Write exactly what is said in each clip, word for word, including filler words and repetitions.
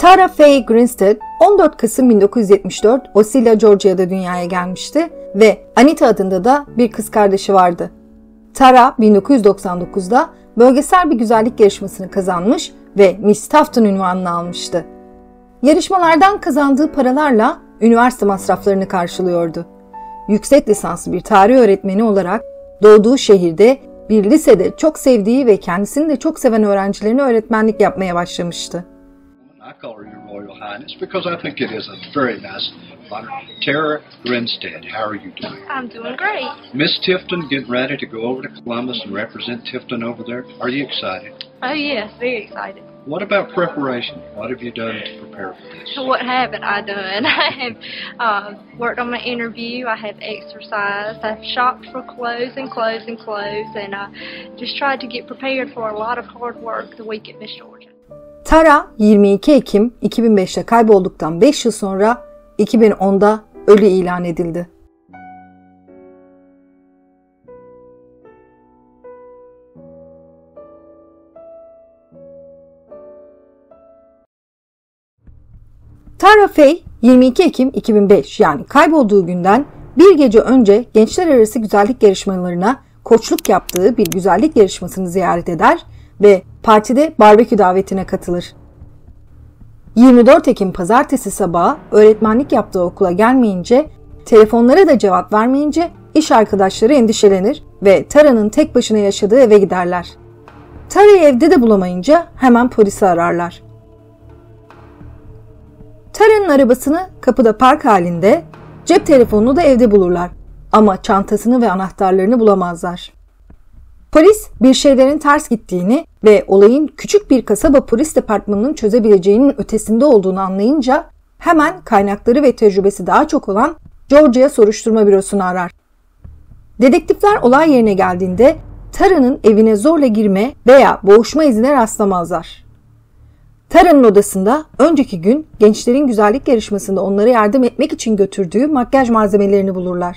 Tara Faye Grinstead on dört Kasım bin dokuz yüz yetmiş dört Osceola, Georgia'da dünyaya gelmişti ve Anita adında da bir kız kardeşi vardı. Tara bin dokuz yüz doksan dokuzda bölgesel bir güzellik yarışmasını kazanmış ve Miss Tufton unvanını almıştı. Yarışmalardan kazandığı paralarla üniversite masraflarını karşılıyordu. Yüksek lisanslı bir tarih öğretmeni olarak doğduğu şehirde bir lisede çok sevdiği ve kendisini de çok seven öğrencilerine öğretmenlik yapmaya başlamıştı. I call her Your Royal Highness because I think it is a very nice honor. Tara Grinstead, how are you doing? I'm doing great. Miss Tifton getting ready to go over to Columbus and represent Tifton over there. Are you excited? Oh yes, very excited. What about preparation? What have you done to prepare for this? What haven't I done? I have uh, worked on my interview. I have exercised. I've shopped for clothes and clothes and clothes, and I just tried to get prepared for a lot of hard work the week at Miss Georgia. Tara yirmi iki Ekim iki bin beşte kaybolduktan beş yıl sonra iki bin onda ölü ilan edildi. Tara Faye yirmi iki Ekim iki bin beş yani kaybolduğu günden bir gece önce gençler arası güzellik yarışmalarına koçluk yaptığı bir güzellik yarışmasını ziyaret eder ve partide barbekü davetine katılır. yirmi dört Ekim pazartesi sabahı öğretmenlik yaptığı okula gelmeyince, telefonlara da cevap vermeyince iş arkadaşları endişelenir ve Tara'nın tek başına yaşadığı eve giderler. Tara'yı evde de bulamayınca hemen polisi ararlar. Tara'nın arabasını kapıda park halinde, cep telefonunu da evde bulurlar ama çantasını ve anahtarlarını bulamazlar. Polis bir şeylerin ters gittiğini ve olayın küçük bir kasaba polis departmanının çözebileceğinin ötesinde olduğunu anlayınca hemen kaynakları ve tecrübesi daha çok olan Georgia Soruşturma Bürosu'nu arar. Dedektifler olay yerine geldiğinde Tara'nın evine zorla girme veya boğuşma izine rastlamazlar. Tara'nın odasında önceki gün gençlerin güzellik yarışmasında onlara yardım etmek için götürdüğü makyaj malzemelerini bulurlar.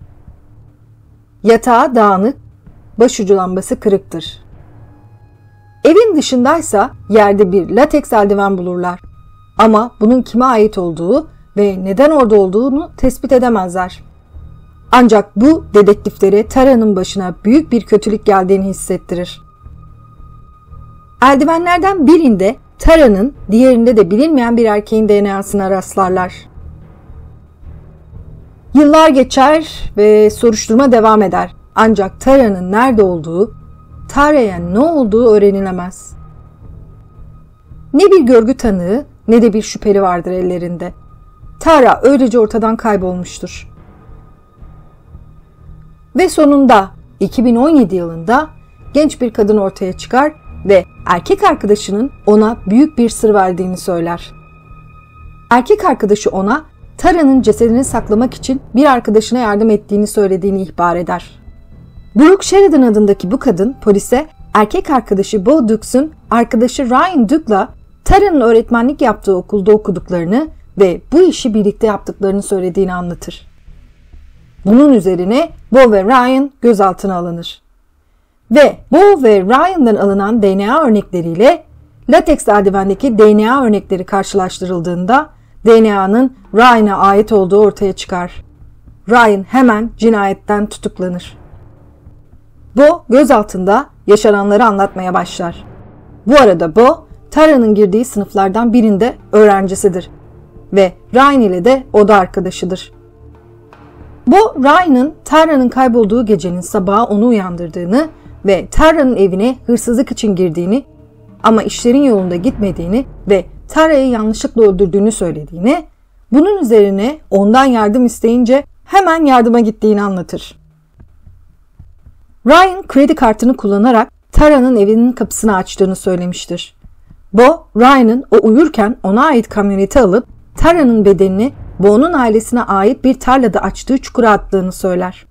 Yatağı dağınık, başucu lambası kırıktır. Evin dışındaysa yerde bir lateks eldiven bulurlar. Ama bunun kime ait olduğu ve neden orada olduğunu tespit edemezler. Ancak bu dedektiflere Tara'nın başına büyük bir kötülük geldiğini hissettirir. Eldivenlerden birinde Tara'nın, diğerinde de bilinmeyen bir erkeğin D N A'sına rastlarlar. Yıllar geçer ve soruşturma devam eder. Ancak Tara'nın nerede olduğu, Tara'ya ne olduğu öğrenilemez. Ne bir görgü tanığı ne de bir şüpheli vardır ellerinde. Tara öylece ortadan kaybolmuştur. Ve sonunda iki bin on yedi yılında genç bir kadın ortaya çıkar ve erkek arkadaşının ona büyük bir sır verdiğini söyler. Erkek arkadaşı ona Tara'nın cesedini saklamak için bir arkadaşına yardım ettiğini söylediğini ihbar eder. Brooke Sheridan adındaki bu kadın polise erkek arkadaşı Bo Dukes'un arkadaşı Ryan Duke'la Tara'nın öğretmenlik yaptığı okulda okuduklarını ve bu işi birlikte yaptıklarını söylediğini anlatır. Bunun üzerine Bo ve Ryan gözaltına alınır. Ve Bo ve Ryan'dan alınan D N A örnekleriyle lateks eldivendeki D N A örnekleri karşılaştırıldığında D N A'nın Ryan'a ait olduğu ortaya çıkar. Ryan hemen cinayetten tutuklanır. Bo gözaltında yaşananları anlatmaya başlar. Bu arada Bo, Tara'nın girdiği sınıflardan birinde öğrencisidir ve Ryan ile de oda arkadaşıdır. Bo, Ryan'ın Tara'nın kaybolduğu gecenin sabahı onu uyandırdığını ve Tara'nın evine hırsızlık için girdiğini ama işlerin yolunda gitmediğini ve Tara'yı yanlışlıkla öldürdüğünü söylediğini, bunun üzerine ondan yardım isteyince hemen yardıma gittiğini anlatır. Ryan kredi kartını kullanarak Tara'nın evinin kapısını açtığını söylemiştir. Bo, Ryan'ın o uyurken ona ait kamyoneti alıp Tara'nın bedenini Bo'nun ailesine ait bir tarlada açtığı çukura attığını söyler.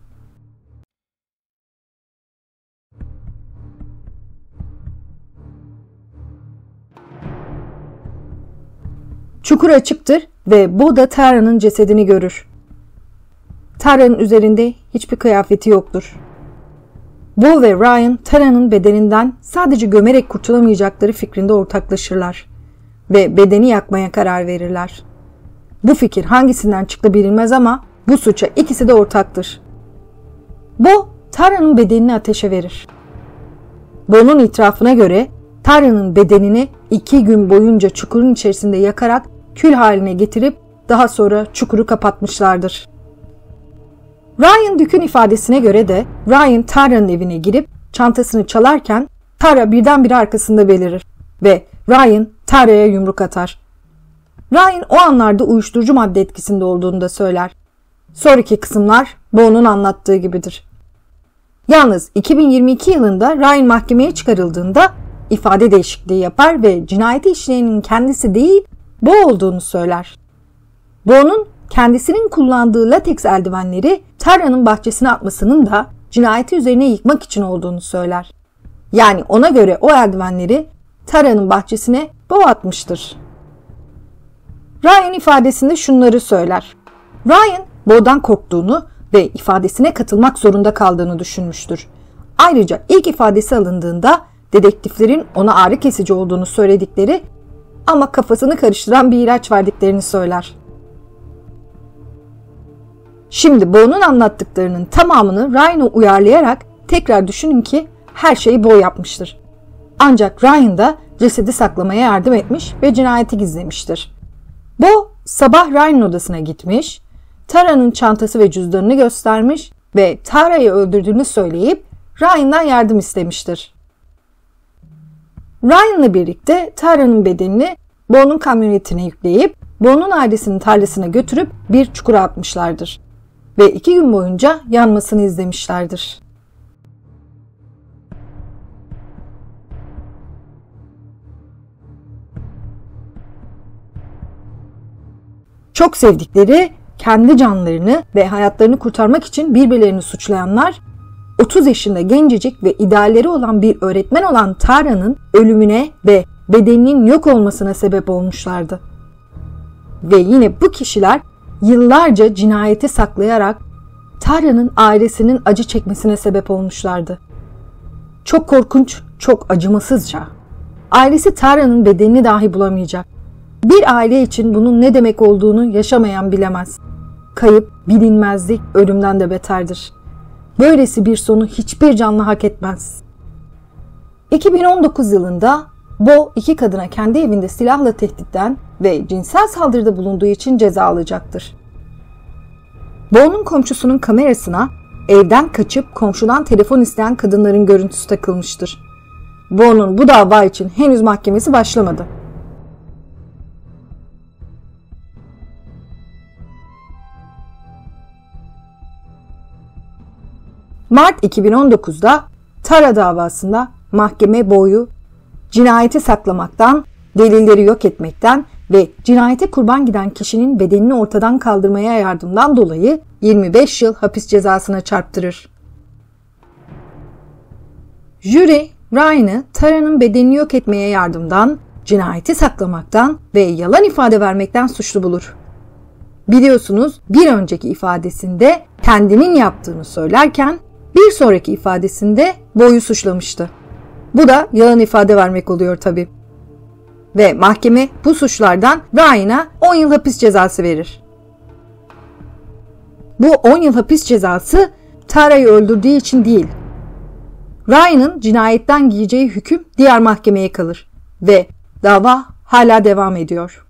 Çukur açıktır ve Bo da Tara'nın cesedini görür. Tara'nın üzerinde hiçbir kıyafeti yoktur. Bo ve Ryan Tara'nın bedeninden sadece gömerek kurtulamayacakları fikrinde ortaklaşırlar. ve bedeni yakmaya karar verirler. Bu fikir hangisinden çıktı bilinmez ama bu suça ikisi de ortaktır. Bo, Tara'nın bedenini ateşe verir. Bo'nun itirafına göre Tara'nın bedenini iki gün boyunca çukurun içerisinde yakarak kül haline getirip daha sonra çukuru kapatmışlardır. Ryan Duke'un ifadesine göre de Ryan Tara'nın evine girip çantasını çalarken Tara birdenbire arkasında belirir ve Ryan Tara'ya yumruk atar. Ryan o anlarda uyuşturucu madde etkisinde olduğunu da söyler. Sonraki kısımlar Bo'nun anlattığı gibidir. Yalnız iki bin yirmi iki yılında Ryan mahkemeye çıkarıldığında ifade değişikliği yapar ve cinayeti işleyenin kendisi değil Bo olduğunu söyler. Bo'nun kendisinin kullandığı lateks eldivenleri Tara'nın bahçesine atmasının da cinayeti üzerine yıkmak için olduğunu söyler. Yani ona göre o eldivenleri Tara'nın bahçesine Bo atmıştır. Ryan ifadesinde şunları söyler. Ryan, Bo'dan korktuğunu ve ifadesine katılmak zorunda kaldığını düşünmüştür. Ayrıca ilk ifadesi alındığında dedektiflerin ona ağrı kesici olduğunu söyledikleri ama kafasını karıştıran bir ilaç verdiklerini söyler. Şimdi Bo'nun anlattıklarının tamamını Ryan'a uyarlayarak tekrar düşünün ki her şeyi Bo yapmıştır. Ancak Ryan da cesedi saklamaya yardım etmiş ve cinayeti gizlemiştir. Bo sabah Ryan'ın odasına gitmiş, Tara'nın çantası ve cüzdanını göstermiş ve Tara'yı öldürdüğünü söyleyip Ryan'dan yardım istemiştir. Ryan'la birlikte Tara'nın bedenini Bo'nun kamyonetine yükleyip Bo'nun ailesinin tarlasına götürüp bir çukura atmışlardır ve iki gün boyunca yanmasını izlemişlerdir. Çok sevdikleri, kendi canlarını ve hayatlarını kurtarmak için birbirlerini suçlayanlar, otuz yaşında gencecik ve idealleri olan bir öğretmen olan Tara'nın ölümüne ve bedeninin yok olmasına sebep olmuşlardı. Ve yine bu kişiler yıllarca cinayeti saklayarak Tara'nın ailesinin acı çekmesine sebep olmuşlardı. Çok korkunç, çok acımasızca. Ailesi Tara'nın bedenini dahi bulamayacak. Bir aile için bunun ne demek olduğunu yaşamayan bilemez. Kayıp, bilinmezlik ölümden de beterdir. Böylesi bir sonu hiçbir canlı hak etmez. iki bin on dokuz yılında Bo iki kadına kendi evinde silahla tehditten ve cinsel saldırıda bulunduğu için ceza alacaktır. Bo'nun komşusunun kamerasına evden kaçıp komşudan telefon isteyen kadınların görüntüsü takılmıştır. Bo'nun bu dava için henüz mahkemesi başlamadı. Mart iki bin on dokuzda Tara davasında mahkeme Bo'yu cinayeti saklamaktan, delilleri yok etmekten ve cinayete kurban giden kişinin bedenini ortadan kaldırmaya yardımdan dolayı yirmi beş yıl hapis cezasına çarptırır. Jüri, Ryan'ı Tara'nın bedenini yok etmeye yardımdan, cinayeti saklamaktan ve yalan ifade vermekten suçlu bulur. Biliyorsunuz bir önceki ifadesinde kendinin yaptığını söylerken bir sonraki ifadesinde Bo'yu suçlamıştı. Bu da yalan ifade vermek oluyor tabii. Ve mahkeme bu suçlardan Ryan'a on yıl hapis cezası verir. Bu on yıl hapis cezası Tara'yı öldürdüğü için değil. Ryan'ın cinayetten giyeceği hüküm diğer mahkemeye kalır ve dava hala devam ediyor.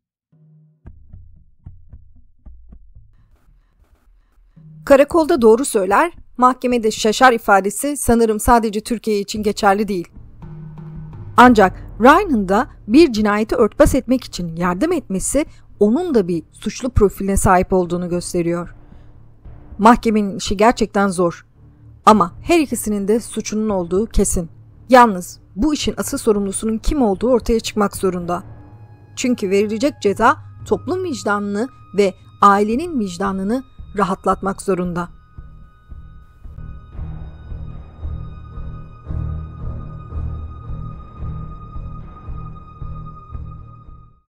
Karakolda doğru söyler, mahkemede şaşar ifadesi sanırım sadece Türkiye için geçerli değil. Ancak Ryan'ın da bir cinayeti örtbas etmek için yardım etmesi onun da bir suçlu profiline sahip olduğunu gösteriyor. Mahkemenin işi gerçekten zor. Ama her ikisinin de suçunun olduğu kesin. Yalnız bu işin asıl sorumlusunun kim olduğu ortaya çıkmak zorunda. Çünkü verilecek ceza toplum vicdanını ve ailenin vicdanını rahatlatmak zorunda.